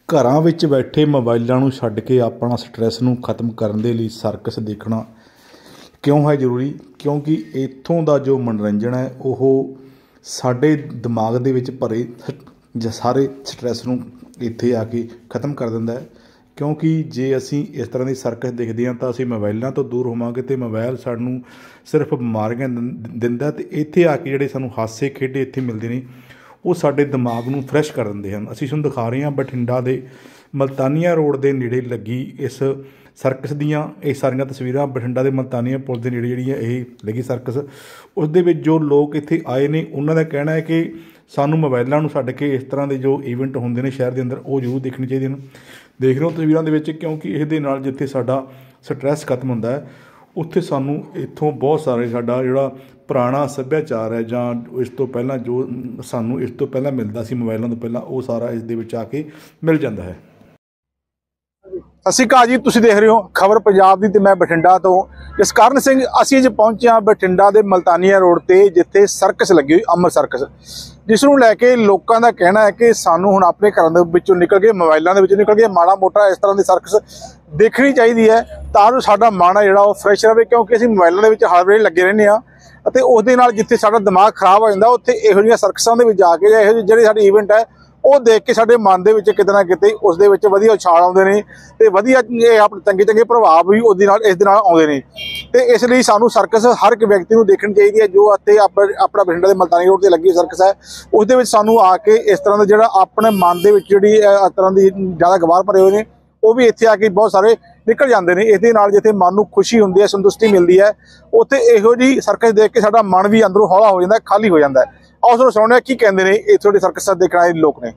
ਘਰਾਂ ਵਿੱਚ ਬੈਠੇ ਮੋਬਾਈਲਾਂ ਨੂੰ ਛੱਡ ਕੇ ਆਪਣਾ ਸਟ੍ਰੈਸ ਨੂੰ ਖਤਮ ਕਰਨ ਦੇ ਲਈ ਸਰਕਸ ਦੇਖਣਾ ਕਿਉਂ ਹੈ ਜ਼ਰੂਰੀ? ਕਿਉਂਕਿ ਇੱਥੋਂ ਦਾ ਜੋ ਮਨੋਰੰਜਨ ਹੈ ਉਹ ਸਾਡੇ ਦਿਮਾਗ ਦੇ ਵਿੱਚ ਭਰੇ ਸਾਰੇ ਸਟ੍ਰੈਸ ਨੂੰ ਇੱਥੇ ਆ ਕੇ ਖਤਮ ਕਰ ਦਿੰਦਾ ਹੈ। ਕਿਉਂਕਿ ਜੇ ਅਸੀਂ ਇਸ ਤਰ੍ਹਾਂ ਦੀ ਸਰਕਸ ਦੇਖਦੇ ਹਾਂ ਤਾਂ ਅਸੀਂ ਮੋਬਾਈਲਾਂ ਤੋਂ ਦੂਰ ਹੋਵਾਂਗੇ ਅਤੇ ਮੋਬਾਇਲ ਸਾਨੂੰ ਸਿਰਫ ਬਿਮਾਰੀਆਂ ਦਿੰਦਾ, ਅਤੇ ਇੱਥੇ ਆ ਕੇ ਜਿਹੜੇ ਸਾਨੂੰ ਹਾਸੇ ਖੇਡੇ ਇੱਥੇ ਮਿਲਦੇ ਨੇ ਉਹ ਸਾਡੇ ਦਿਮਾਗ ਨੂੰ ਫਰੈਸ਼ ਕਰ ਦਿੰਦੇ ਹਨ। ਅਸੀਂ ਤੁਹਾਨੂੰ ਦਿਖਾ ਰਹੇ ਹਾਂ ਬਠਿੰਡਾ ਦੇ ਮਲਤਾਨੀਆਂ ਰੋਡ ਦੇ ਨੇੜੇ ਲੱਗੀ ਇਸ ਸਰਕਸ ਦੀਆਂ ਇਹ ਸਾਰੀਆਂ ਤਸਵੀਰਾਂ। ਬਠਿੰਡਾ ਦੇ ਮਲਤਾਨੀਆਂ ਪੁਲ ਦੇ ਨੇੜੇ ਜਿਹੜੀ ਹੈ ਇਹ ਲੱਗੀ ਸਰਕਸ, ਉਸ ਦੇ ਵਿੱਚ ਜੋ ਲੋਕ ਇੱਥੇ ਆਏ ਨੇ ਉਹਨਾਂ ਦਾ ਕਹਿਣਾ ਹੈ ਕਿ ਸਾਨੂੰ ਮੋਬਾਈਲਾਂ ਨੂੰ ਛੱਡ ਕੇ ਇਸ ਤਰ੍ਹਾਂ ਦੇ ਜੋ ਈਵੈਂਟ ਹੁੰਦੇ ਨੇ ਸ਼ਹਿਰ ਦੇ ਅੰਦਰ ਉਹ ਜ਼ਰੂਰ ਦੇਖਣੇ ਚਾਹੀਦੇ ਹਨ। ਦੇਖ ਰਹੇ ਹੋ ਤਸਵੀਰਾਂ ਦੇ ਵਿੱਚ, ਕਿਉਂਕਿ ਇਹਦੇ ਨਾਲ ਜਿੱਥੇ ਸਾਡਾ ਸਟ੍ਰੈਸ ਖਤਮ ਹੁੰਦਾ ਹੈ ਉੱਥੇ ਸਾਨੂੰ ਇੱਥੋਂ ਬਹੁਤ ਸਾਰੇ ਸਾਡਾ ਜਿਹੜਾ ਪੁਰਾਣਾ ਸੱਭਿਆਚਾਰ ਹੈ ਜਾਂ ਇਸ ਤੋਂ ਪਹਿਲਾਂ ਜੋ ਸਾਨੂੰ ਇਸ ਤੋਂ ਪਹਿਲਾਂ ਮਿਲਦਾ ਸੀ ਮੋਬਾਈਲਾਂ ਤੋਂ ਪਹਿਲਾਂ, ਉਹ ਸਾਰਾ ਇਸ ਦੇ ਵਿੱਚ ਆ ਕੇ ਮਿਲ ਜਾਂਦਾ ਹੈ। ਸਤਿ ਸ਼੍ਰੀ ਅਕਾਲ ਜੀ, ਤੁਸੀਂ ਦੇਖ ਰਹੇ ਹੋ ਖਬਰ ਪੰਜਾਬ ਦੀ ਤੇ ਮੈਂ ਬਠਿੰਡਾ ਤੋਂ ਜਸਕਰਨ ਸਿੰਘ। ਅਸੀਂ ਅੱਜ ਪਹੁੰਚੇ ਹਾਂ ਬਠਿੰਡਾ ਦੇ ਮਲਤਾਨੀਆ ਰੋਡ ਤੇ, ਜਿੱਥੇ ਸਰਕਸ ਲੱਗੀ ਹੋਈ ਅਮਰ ਸਰਕਸ, ਜਿਸ ਨੂੰ ਲੈ ਕੇ ਲੋਕਾਂ ਦਾ ਕਹਿਣਾ ਹੈ ਕਿ ਸਾਨੂੰ ਹੁਣ ਆਪਣੇ ਘਰਾਂ ਦੇ ਵਿੱਚੋਂ ਨਿਕਲ ਕੇ ਮੋਬਾਈਲਾਂ ਦੇ ਵਿੱਚੋਂ ਨਿਕਲ ਕੇ ਮਾੜਾ ਮੋਟਾ ਇਸ ਤਰ੍ਹਾਂ ਦੀ ਸਰਕਸ ਦੇਖਣੀ ਚਾਹੀਦੀ ਹੈ ਤਾਂ ਜੋ ਸਾਡਾ ਮਨ ਹੈ ਜਿਹੜਾ ਉਹ ਫਰੈਸ਼ ਰਹੇ। ਕਿਉਂਕਿ ਅਸੀਂ ਮੋਬਾਈਲਾਂ ਦੇ ਵਿੱਚ ਹਰ ਵੇਲੇ ਲੱਗੇ ਰਹਿੰਦੇ ਹਾਂ ਅਤੇ ਉਸ ਨਾਲ ਜਿੱਥੇ ਸਾਡਾ ਦਿਮਾਗ ਖਰਾਬ ਹੋ ਜਾਂਦਾ ਉੱਥੇ ਇਹੋ ਜਿਹੀਆਂ ਸਰਕਸਾਂ ਦੇ ਵਿੱਚ ਜਾ ਕੇ ਜਾਂ ਇਹੋ ਜਿਹੇ ਜਿਹੜੇ ਸਾਡੇ ਈਵੈਂਟ ਹੈ ਉਹ ਦੇਖ ਕੇ ਸਾਡੇ ਮਨ ਦੇ ਵਿੱਚ ਕਿਤੇ ਨਾ ਕਿਤੇ ਉਸ ਦੇ ਵਿੱਚ ਵਧੀਆ ਉਛਾਲ ਆਉਂਦੇ ਨੇ ਤੇ ਵਧੀਆ ਆਪਣੇ ਚੰਗੇ ਪ੍ਰਭਾਵ ਵੀ ਇਸ ਦੇ ਨਾਲ ਆਉਂਦੇ ਨੇ। ਤੇ ਇਸ ਲਈ ਸਾਨੂੰ ਸਰਕਸ ਹਰ ਇੱਕ ਵਿਅਕਤੀ ਨੂੰ ਦੇਖਣੀ ਚਾਹੀਦੀ ਹੈ। ਜੋ ਇੱਥੇ ਆਪਣਾ ਬਠਿੰਡਾ ਦੇ ਮਲਤਾਨੀ ਰੋਡ ਤੇ ਲੱਗੀ ਸਰਕਸ ਹੈ ਉਸ ਦੇ ਵਿੱਚ ਸਾਨੂੰ ਆ ਕੇ ਇਸ ਤਰ੍ਹਾਂ ਦਾ ਜਿਹੜਾ ਆਪਣੇ ਮਨ ਦੇ ਵਿੱਚ ਜਿਹੜੀ ਇਸ ਤਰ੍ਹਾਂ ਦੀ ਜ਼ਿਆਦਾ ਗਵਾਰ ਭਰੇ ਹੋਏ ਨੇ ਉਹ ਵੀ ਇੱਥੇ ਆ ਕੇ ਬਹੁਤ ਸਾਰੇ ਨਿਕਲ ਜਾਂਦੇ ਨੇ। ਇਹਦੇ ਨਾਲ ਜਿੱਥੇ ਮਨ ਨੂੰ ਖੁਸ਼ੀ ਹੁੰਦੀ ਹੈ, ਸੰਤੁਸ਼ਟੀ ਮਿਲਦੀ ਹੈ, ਉੱਥੇ ਇਹੋ ਜਿਹੀ ਸਰਕਸ ਦੇਖ ਕੇ ਸਾਡਾ ਮਨ ਵੀ ਅੰਦਰੋਂ ਹੌਲਾ ਹੋ ਜਾਂਦਾ, ਖਾਲੀ ਹੋ ਜਾਂਦਾ ਹੈ। ਆਓ ਤੁਹਾਨੂੰ ਸੁਣਾਉਂਦੇ ਹਾਂ ਕੀ ਕਹਿੰਦੇ ਨੇ ਇਹ ਤੁਹਾਡੇ ਸਰਕਸ ਦੇਖਣ ਵਾਲੇ ਲੋਕ ਨੇ।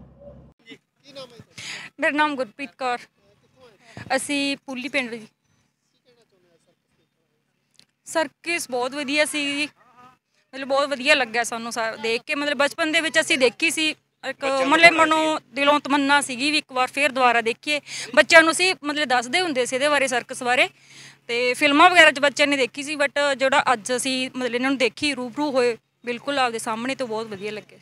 ਮੇਰਾ ਨਾਮ ਗੁਰਪ੍ਰੀਤ ਕੌਰ, ਅਸੀਂ ਪੁੱਲੀ ਪਿੰਡ ਜੀ। ਸਰਕਸ ਬਹੁਤ ਵਧੀਆ ਸੀ ਜੀ, ਮਤਲਬ ਬਹੁਤ ਵਧੀਆ ਲੱਗਿਆ ਸਾਨੂੰ ਦੇਖ ਕੇ। ਮਤਲਬ ਬਚਪਨ ਦੇ ਵਿੱਚ ਅਸੀਂ ਦੇਖੀ ਸੀ, ਇੱਕ ਮਤਲਬ ਮਨੋਂ ਦਿਲੋਂ ਤਮੰਨਾ ਸੀਗੀ ਵੀ ਇੱਕ ਵਾਰ ਫਿਰ ਦੁਬਾਰਾ ਦੇਖੀਏ। ਬੱਚਿਆਂ ਨੂੰ ਅਸੀਂ ਮਤਲਬ ਦੱਸਦੇ ਹੁੰਦੇ ਸੀ ਇਹਦੇ ਬਾਰੇ, ਸਰਕਸ ਬਾਰੇ, ਅਤੇ ਫਿਲਮਾਂ ਵਗੈਰਾ 'ਚ ਬੱਚਿਆਂ ਨੇ ਦੇਖੀ ਸੀ। ਬਟ ਜਿਹੜਾ ਅੱਜ ਅਸੀਂ ਮਤਲਬ ਇਹਨਾਂ ਨੂੰ ਦੇਖੀ ਰੂਬਰੂ ਹੋਏ ਬਿਲਕੁਲ ਆਪਦੇ ਸਾਹਮਣੇ, ਤੋਂ ਬਹੁਤ ਵਧੀਆ ਲੱਗੇ।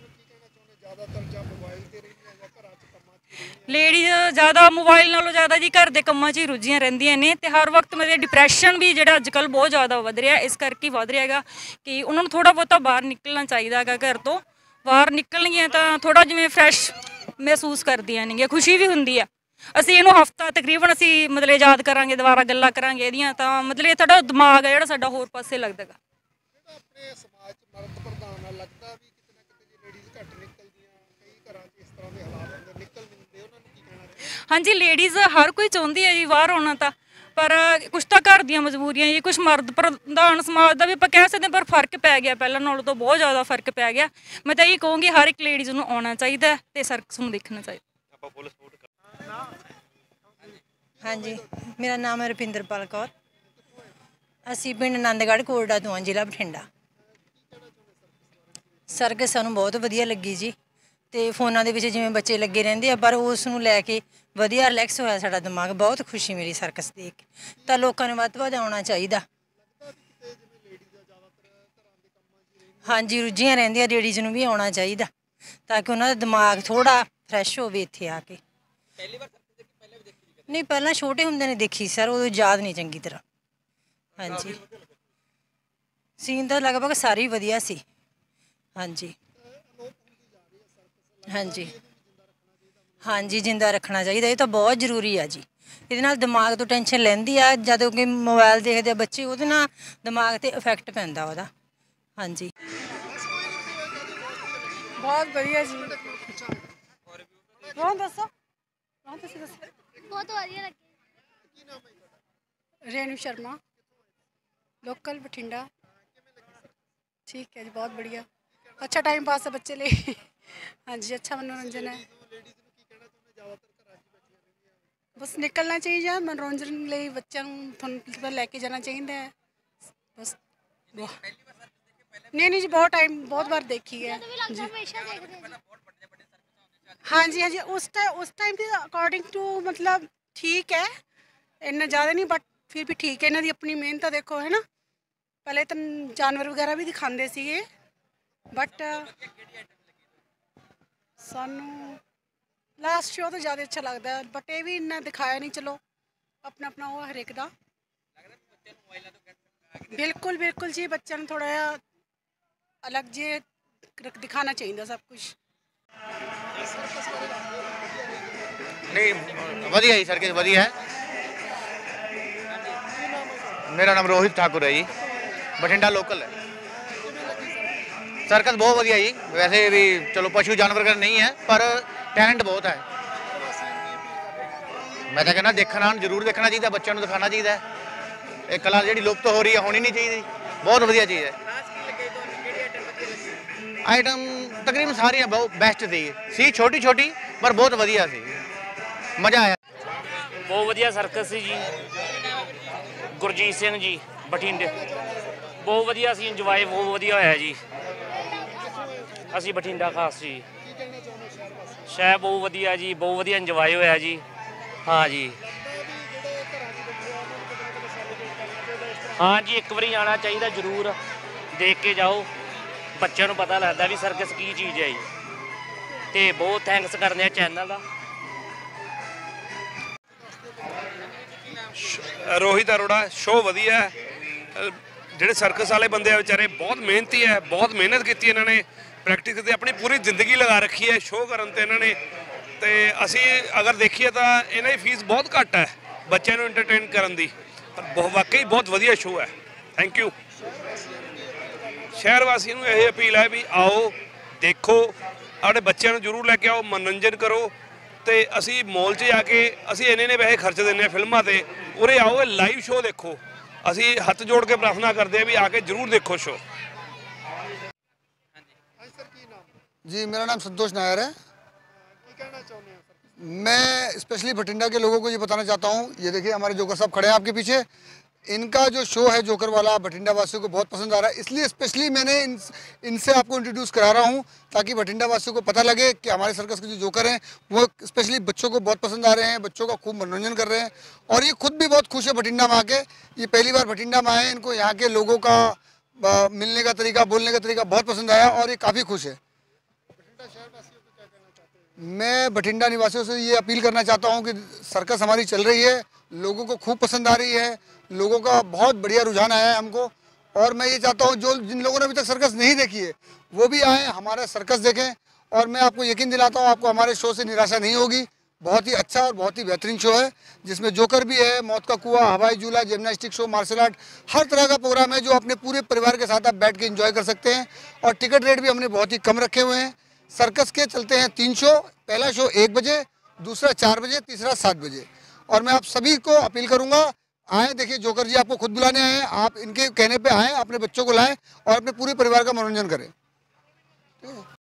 ਲੇਡੀਜ਼ ਜ਼ਿਆਦਾ ਮੋਬਾਈਲ ਨਾਲੋਂ ਜ਼ਿਆਦਾ ਜੀ ਘਰ ਦੇ ਕੰਮਾਂ 'ਚ ਹੀ ਰੁੱਝੀਆਂ ਰਹਿੰਦੀਆਂ ਨੇ, ਅਤੇ ਹਰ ਵਕਤ ਮਤਲਬ ਡਿਪਰੈਸ਼ਨ ਵੀ ਜਿਹੜਾ ਅੱਜ ਕੱਲ੍ਹ ਬਹੁਤ ਜ਼ਿਆਦਾ ਵੱਧ ਰਿਹਾ, ਇਸ ਕਰਕੇ ਵੱਧ ਰਿਹਾ ਹੈਗਾ ਕਿ ਉਹਨਾਂ ਨੂੰ ਥੋੜ੍ਹਾ ਬਹੁਤਾ ਬਾਹਰ ਨਿਕਲਣਾ ਚਾਹੀਦਾ ਹੈਗਾ। ਘਰ ਤੋਂ ਬਾਹਰ ਨਿਕਲਣਗੀਆਂ ਤਾਂ ਥੋੜ੍ਹਾ ਜਿਵੇਂ ਫਰੈਸ਼ ਮਹਿਸੂਸ ਕਰਦੀਆਂ ਨੇਗੀਆਂ, ਖੁਸ਼ੀ ਵੀ ਹੁੰਦੀ ਆ। ਅਸੀਂ ਇਹਨੂੰ ਹਫ਼ਤਾ ਤਕਰੀਬਨ ਅਸੀਂ ਮਤਲਬ ਯਾਦ ਕਰਾਂਗੇ, ਦੁਬਾਰਾ ਗੱਲਾਂ ਕਰਾਂਗੇ ਇਹਦੀਆਂ, ਤਾਂ ਮਤਲਬ ਇਹ ਸਾਡਾ ਦਿਮਾਗ ਹੈ ਜਿਹੜਾ ਸਾਡਾ ਹੋਰ ਪਾਸੇ ਲੱਗਦਾ ਗਾ। ਆਪਣੇ ਸਮਾਜ 'ਚ ਮਰਦ ਪ੍ਰਧਾਨ ਨਾਲ ਲੱਗਦਾ ਵੀ ਕਿਤੇ ਨਾ ਕਿਤੇ ਜੇ ਲੇਡੀਜ਼ ਘੱਟ ਨਿਕਲਦੀਆਂ, ਕਈ ਘਰਾਂ 'ਚ ਇਸ ਤਰ੍ਹਾਂ ਦੇ ਹਾਲਾਤ ਹੁੰਦੇ ਨਿਕਲ ਨਹੀਂ ਦਿੰਦੇ, ਉਹਨਾਂ ਨੂੰ ਕੀ ਕਹਿਣਾ? ਹਾਂਜੀ, ਲੇਡੀਜ਼ ਹਰ ਕੋਈ ਚਾਹੁੰਦੀ ਹੈ ਜੀ ਬਾਹਰ ਆਉਣਾ, ਤਾਂ ਪਰ ਕੁਛ ਤਾਂ ਘਰ ਦੀਆਂ ਮਜਬੂਰੀਆਂ ਜੀ, ਕੁਛ ਮਰਦ ਪ੍ਰਧਾਨ ਸਮਾਜ ਦਾ ਵੀ ਆਪਾਂ ਕਹਿ ਸਕਦੇ, ਪਰ ਫ਼ਰਕ ਪੈ ਗਿਆ ਪਹਿਲਾਂ ਨਾਲੋਂ ਤਾਂ ਬਹੁਤ ਜ਼ਿਆਦਾ ਫ਼ਰਕ ਪੈ ਗਿਆ। ਮੈਂ ਤਾਂ ਇਹ ਕਹੂੰਗੀ ਹਰ ਇੱਕ ਲੇਡੀਜ਼ ਨੂੰ ਆਉਣਾ ਚਾਹੀਦਾ ਅਤੇ ਸਰਕਸ ਨੂੰ ਦੇਖਣਾ ਚਾਹੀਦਾ। ਹਾਂਜੀ, ਮੇਰਾ ਨਾਮ ਹੈ ਰੁਪਿੰਦਰਪਾਲ ਕੌਰ, ਅਸੀਂ ਪਿੰਡ ਆਨੰਦਗੜ੍ਹ ਕੋਟੜਾ ਤੋਂ ਹਾਂ, ਜ਼ਿਲ੍ਹਾ ਬਠਿੰਡਾ। ਸਰਕਸ ਸਾਨੂੰ ਬਹੁਤ ਵਧੀਆ ਲੱਗੀ ਜੀ, ਅਤੇ ਫੋਨਾਂ ਦੇ ਵਿੱਚ ਜਿਵੇਂ ਬੱਚੇ ਲੱਗੇ ਰਹਿੰਦੇ ਆ, ਪਰ ਉਸ ਨੂੰ ਲੈ ਕੇ ਵਧੀਆ ਰਿਲੈਕਸ ਹੋਇਆ ਸਾਡਾ ਦਿਮਾਗ, ਬਹੁਤ ਖੁਸ਼ੀ ਮਿਲੀ ਸਰਕਸ ਦੇਖ ਕੇ। ਤਾਂ ਲੋਕਾਂ ਨੂੰ ਵੱਧ ਤੋਂ ਵੱਧ ਆਉਣਾ ਚਾਹੀਦਾ। ਹਾਂਜੀ, ਰੁੱਝੀਆਂ ਰਹਿੰਦੀਆਂ ਲੇਡੀਜ਼ ਨੂੰ ਵੀ ਆਉਣਾ ਚਾਹੀਦਾ ਤਾਂ ਕਿ ਉਹਨਾਂ ਦਾ ਦਿਮਾਗ ਥੋੜ੍ਹਾ ਫਰੈਸ਼ ਹੋਵੇ ਇੱਥੇ ਆ ਕੇ। ਨਹੀਂ, ਪਹਿਲਾਂ ਛੋਟੇ ਹੁੰਦੇ ਨੇ ਦੇਖੀ ਸਰ, ਉਦੋਂ ਯਾਦ ਨਹੀਂ ਚੰਗੀ ਤਰ੍ਹਾਂ। ਹਾਂਜੀ, ਸੀਨ ਤਾਂ ਲਗਭਗ ਸਾਰੇ ਹੀ ਵਧੀਆ ਸੀ। ਹਾਂਜੀ ਹਾਂਜੀ ਹਾਂਜੀ, ਜਿੰਦਾ ਰੱਖਣਾ ਚਾਹੀਦਾ, ਇਹ ਤਾਂ ਬਹੁਤ ਜ਼ਰੂਰੀ ਆ ਜੀ। ਇਹਦੇ ਨਾਲ ਦਿਮਾਗ ਤੋਂ ਟੈਨਸ਼ਨ ਲੈਂਦੀ ਆ, ਜਦੋਂ ਕਿ ਮੋਬਾਇਲ ਦੇਖਦੇ ਆ ਬੱਚੇ, ਉਹਦੇ ਨਾਲ ਦਿਮਾਗ 'ਤੇ ਇਫੈਕਟ ਪੈਂਦਾ ਉਹਦਾ। ਹਾਂਜੀ, ਬਹੁਤ ਵਧੀਆ ਜੀ। ਰੋਹਨ ਦੱਸੋ, ਤੁਸੀਂ ਦੱਸੋ। ਬਹੁਤ ਵਧੀਆ ਲੱਗੀ। ਰੇਣੂ ਸ਼ਰਮਾ, ਲੋਕਲ ਬਠਿੰਡਾ। ਠੀਕ ਹੈ ਜੀ, ਬਹੁਤ बढ़िया, अच्छा टाइम पास है बच्चे लिए। हाँ जी, अच्छा मनोरंजन है। बस निकलना चाहिए मनोरंजन लिए, बच्चों को लैके जाना चाहिए बस। नहीं जी, बहुत टाइम, बहुत बार देखी है जी। हाँ जी हाँ जी, उस टाइम के अकॉर्डिंग टू मतलब ठीक है, इन्ना ज़्यादा नहीं, बट फिर भी ठीक है। इन्हों की अपनी मेहनत देखो, है ना। पहले तो जानवर वगैरह भी दिखाते थे, बट सानू लास्ट शो तो ज़्यादा अच्छा लगता है, बट ये भी इन्ना दिखाया नहीं। चलो अपना अपना वो हर एक दा। बिल्कुल बिल्कुल जी, बच्चों को थोड़ा जिहा अलग जे दिखाना चाहिए सब कुछ। नहीं वधिया जी, सर्कस वधिया है। मेरा नाम रोहित ठाकुर है जी, बठिंडा लोकल है। सर्कस बहुत वधिया जी, वैसे भी चलो पशु जानवर का नहीं है पर टैलेंट बहुत है। मैं तो कहना देखना जरूर देखना चाहिए, बच्चों को दिखाना चाहिए। ये कला जी लुप्त हो रही है, होनी नहीं चाहिए। बहुत वधिया चीज़ है। आइटम तकरीबन सारियां बहुत बेस्ट सी छोटी छोटी पर बहुत वधिया सी, मज़ा आया। बहुत वधिया सर्कस सी जी। गुरजीत सिंह जी बठिंडे, बहुत वधिया सी, इंजॉय बहुत वधिया होया जी। असी बठिंडा खास जी, शहर बहुत वधिया जी, बहुत वधिया इंजॉय होया जी। हाँ जी, हाँ जी, एक बारी आना चाहिए जरूर, देख के जाओ, बच्चों को पता लगता भी सर्कस की चीज़ है जी। तो बहुत थैंक्स करने चैनल का। रोहित अरोड़ा, शो वधिया है। ਜਿਹੜੇ ਸਰਕਸ ਵਾਲੇ ਬੰਦੇ ਆ ਵਿਚਾਰੇ ਬਹੁਤ ਮਿਹਨਤੀ ਹੈ, ਬਹੁਤ ਮਿਹਨਤ ਕੀਤੀ ਇਹਨਾਂ ਨੇ, ਪ੍ਰੈਕਟਿਸ ਤੇ ਆਪਣੀ ਪੂਰੀ ਜ਼ਿੰਦਗੀ ਲਗਾ ਰੱਖੀ ਹੈ ਸ਼ੋਅ ਕਰਨ ਤੇ ਇਹਨਾਂ ਨੇ। ਤੇ ਅਸੀਂ ਅਗਰ ਦੇਖੀਏ ਤਾਂ ਇਹਨਾਂ ਦੀ ਫੀਸ ਬਹੁਤ ਘੱਟ ਹੈ ਬੱਚਿਆਂ ਨੂੰ ਐਂਟਰਟੇਨ ਕਰਨ ਦੀ, ਪਰ ਵਾਕਈ ਬਹੁਤ ਵਧੀਆ ਸ਼ੋਅ ਹੈ। Thank you. ਸ਼ਹਿਰ ਵਾਸੀਆਂ ਨੂੰ ਇਹ ਅਪੀਲ ਹੈ ਵੀ ਆਓ ਦੇਖੋ, ਆਪਣੇ ਬੱਚਿਆਂ ਨੂੰ ਜ਼ਰੂਰ ਲੈ ਕੇ ਆਓ, ਮਨੋਰੰਜਨ ਕਰੋ। ਤੇ ਅਸੀਂ ਮੌਲ 'ਚ ਜਾ ਕੇ ਅਸੀਂ ਇੰਨੇ ਪੈਸੇ ਖਰਚ ਦਿੰਦੇ ਹਾਂ ਫਿਲਮਾਂ ਤੇ, ਉਰੇ ਆਓ ਲਾਈਵ ਸ਼ੋਅ ਦੇਖੋ। ਅਸੀਂ ਹੱਥ ਜੋੜ ਕੇ ਪ੍ਰਾਰਥਨਾ ਕਰਦੇ ਹਾਂ ਵੀ ਆ ਕੇ ਜ਼ਰੂਰ ਦੇਖੋ ਸ਼ੋ। जी मेरा नाम संतोष नायर है। मैं स्पेशली भटिंडा के लोगों को ये बताना चाहता हूँ, ये देखिए हमारे जोकर साहब खड़े हैं आपके पीछे, इनका जो शो है जोकर वाला भटिंडा वासियों को बहुत पसंद आ रहा है। इसलिए स्पेशली मैंने इनसे आपको इंट्रोड्यूस करा रहा हूँ ताकि भटिंडा वासियों को पता लगे कि हमारे सर्कस के जो जोकर हैं वो स्पेशली बच्चों को बहुत पसंद आ रहे हैं, बच्चों का खूब मनोरंजन कर रहे हैं और ये खुद भी बहुत खुश है भटिंडा में आके। ये पहली बार भटिंडा में आए हैं, इनको यहाँ के लोगों का मिलने का तरीका, बोलने का तरीका बहुत पसंद आया और ये काफ़ी खुश है। मैं भटिंडा निवासियों से ये अपील करना चाहता हूँ कि सर्कस हमारी चल रही है, लोगों को खूब पसंद आ रही है, लोगों का बहुत बढ़िया रुझान आया है हमको। और मैं ये चाहता हूँ जो जिन लोगों ने अभी तक सर्कस नहीं देखी है वो भी आए, हमारा सर्कस देखें। और मैं आपको यकीन दिलाता हूँ आपको हमारे शो से निराशा नहीं होगी। बहुत ही अच्छा और बहुत ही बेहतरीन शो है जिसमें जोकर भी है, मौत का कुआं, हवाई झूला, जिम्नास्टिक शो, मार्शल आर्ट, हर तरह का प्रोग्राम है जो अपने पूरे परिवार के साथ आप बैठ के एंजॉय कर सकते हैं। और टिकट रेट भी हमने बहुत ही कम रखे हुए हैं। सर्कस के चलते हैं 3 शो, पहला शो 1 बजे, दूसरा 4 बजे, तीसरा 7 बजे। और मैं आप सभी को अपील करूंगा आएँ, देखिए जोकर जी आपको खुद बुलाने आए हैं, आप इनके कहने पे आएँ, अपने बच्चों को लाएं और अपने पूरे परिवार का मनोरंजन करें।